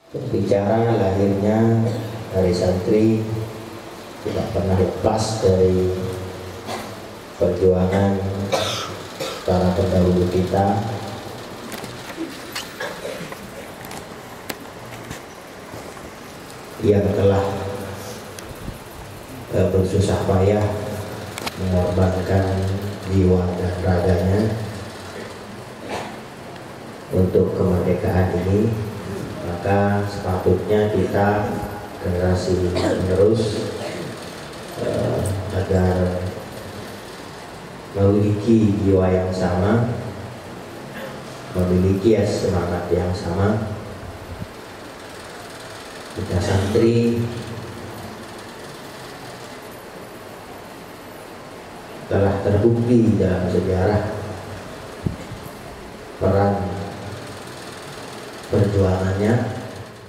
Berbicara lahirnya dari santri tidak pernah lepas dari perjuangan para pendahulu kita yang telah bersusah payah mengorbankan jiwa dan raganya untuk kemerdekaan ini. Maka sepatutnya kita generasi penerus agar memiliki jiwa yang sama, memiliki semangat yang sama. Kita santri telah terbukti dalam sejarah peran perjuangannya.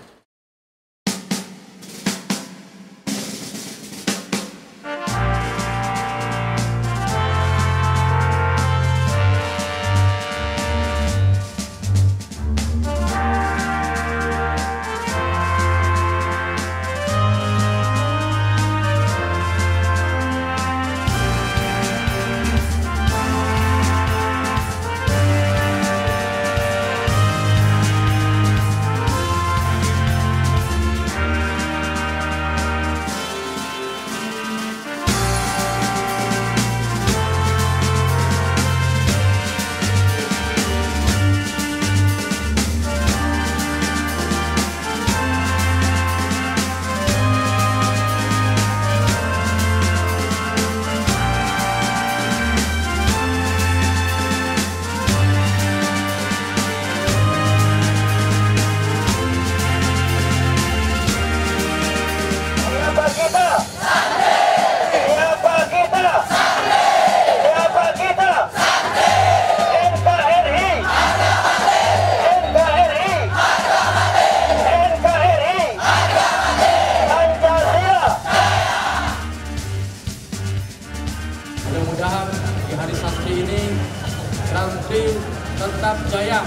Mudah-mudahan di hari santri ini santri tetap jaya,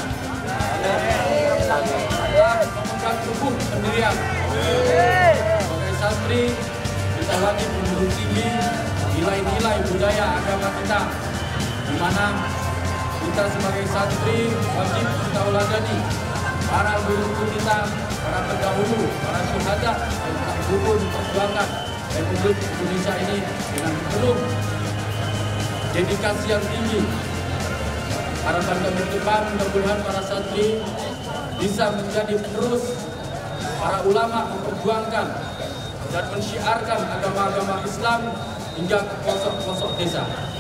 tetap memegang teguh pendirian. Sebagai santri kita wajib menjunjung tinggi nilai-nilai budaya agama kita, di mana kita sebagai santri wajib kita uladani para guru kita, para pendahulu, para syuhada yang telah gugur memperjuangkan Republik Indonesia ini dengan penuh dedikasi yang tinggi. Harapan kami ke depan, mudah-mudahan para santri bisa menjadi penerus para ulama memperjuangkan dan mensyiarkan agama-agama Islam hingga ke pelosok-pelosok desa.